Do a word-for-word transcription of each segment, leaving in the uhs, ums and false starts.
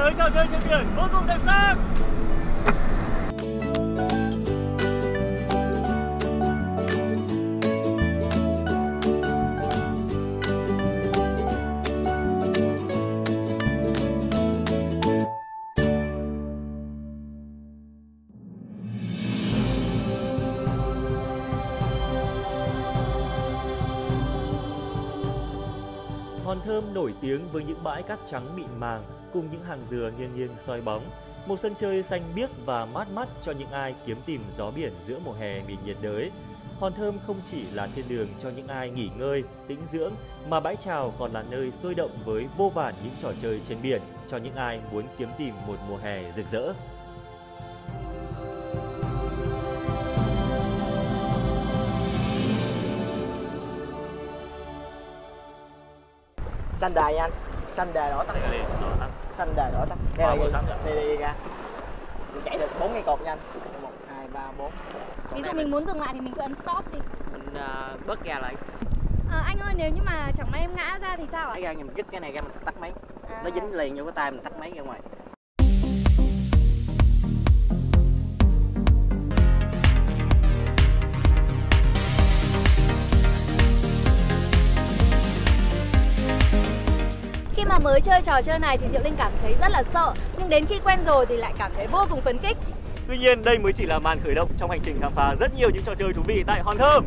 giới trò chơi trên biển vô cùng đặc sắc. Hòn Thơm nổi tiếng với những bãi cát trắng mịn màng cùng những hàng dừa nghiêng nghiêng soi bóng. Một sân chơi xanh biếc và mát mắt cho những ai kiếm tìm gió biển giữa mùa hè miền nhiệt đới. Hòn Thơm không chỉ là thiên đường cho những ai nghỉ ngơi, tĩnh dưỡng, mà bãi chào còn là nơi sôi động với vô vàn những trò chơi trên biển cho những ai muốn kiếm tìm một mùa hè rực rỡ. Xanh đài nha anh, xanh đài đỏ tắt, xanh đài đỏ tắt. Đây là đây đây ra. Mình chạy được bốn cây cột nha anh. Một, hai, ba, bốn. Ví dụ mình muốn dừng lại thì mình cứ ấn stop đi. Mình uh, bớt ga lại. À, anh ơi, nếu như mà chẳng may em ngã ra thì sao ạ? Cái ra mình dứt cái này ra mình tắt máy. À. Nó dính liền vô cái tay mình tắt máy ra ngoài. Khi mà mới chơi trò chơi này thì Diệu Linh cảm thấy rất là sợ, nhưng đến khi quen rồi thì lại cảm thấy vô cùng phấn khích. Tuy nhiên đây mới chỉ là màn khởi động trong hành trình khám phá rất nhiều những trò chơi thú vị tại Hòn Thơm.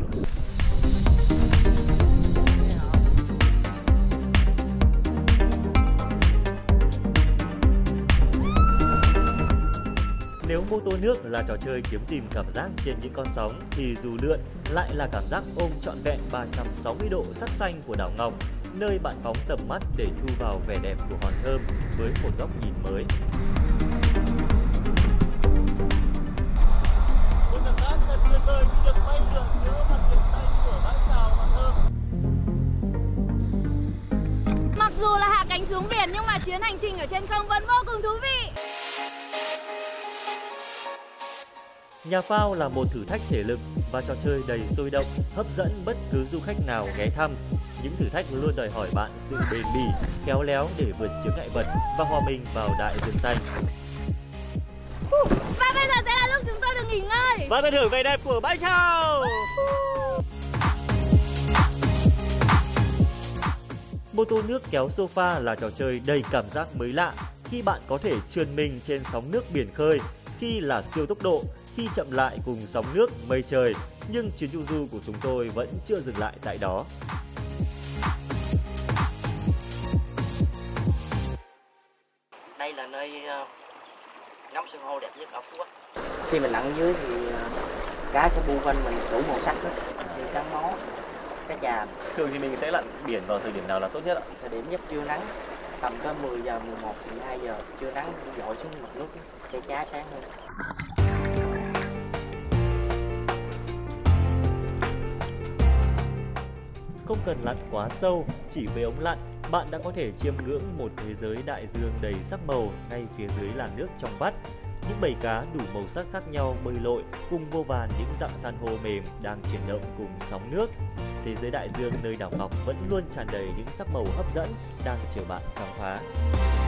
Nếu mô tô nước là trò chơi kiếm tìm cảm giác trên những con sóng thì dù lượn lại là cảm giác ôm trọn vẹn ba trăm sáu mươi độ sắc xanh của đảo Ngọc, nơi bạn phóng tầm mắt để thu vào vẻ đẹp của Hòn Thơm với một góc nhìn mới. Một cảm giác thật tuyệt vời khi được bay lượn giữa mặt biển xanh của bãi chào Hòn Thơm. Mặc dù là hạ cánh xuống biển nhưng mà chuyến hành trình ở trên không vẫn vô cùng thú vị. Nhà phao là một thử thách thể lực và trò chơi đầy sôi động, hấp dẫn bất cứ du khách nào ghé thăm. Những thử thách luôn đòi hỏi bạn sự bền bỉ, khéo léo để vượt chướng ngại vật và hòa mình vào đại dương xanh. Và bây giờ sẽ là lúc chúng tôi được nghỉ ngơi và tận hưởng vẻ đẹp của bãi chào. Mô tô nước kéo sofa là trò chơi đầy cảm giác mới lạ khi bạn có thể trườn mình trên sóng nước biển khơi, khi là siêu tốc độ, khi chậm lại cùng sóng nước mây trời. Nhưng chuyến chu du của chúng tôi vẫn chưa dừng lại tại đó. Đây là nơi uh, ngắm san hô đẹp nhất ở Phú Quốc. Khi mình lặn dưới thì uh, cá sẽ bu quanh mình đủ màu sắc hết, như cá mó, cá chàm. Thường thì mình sẽ lặn biển vào thời điểm nào là tốt nhất ạ? Thời điểm nhất trưa nắng, tầm có mười giờ, mười một, mười hai giờ trưa nắng dội xuống mặt nước cho cá sáng hơn. Không cần lặn quá sâu, chỉ với ống lặn, bạn đã có thể chiêm ngưỡng một thế giới đại dương đầy sắc màu ngay phía dưới làn nước trong vắt. Những bầy cá đủ màu sắc khác nhau bơi lội cùng vô vàn những dặn san hô mềm đang chuyển động cùng sóng nước. Thế giới đại dương nơi đảo Ngọc vẫn luôn tràn đầy những sắc màu hấp dẫn đang chờ bạn khám phá.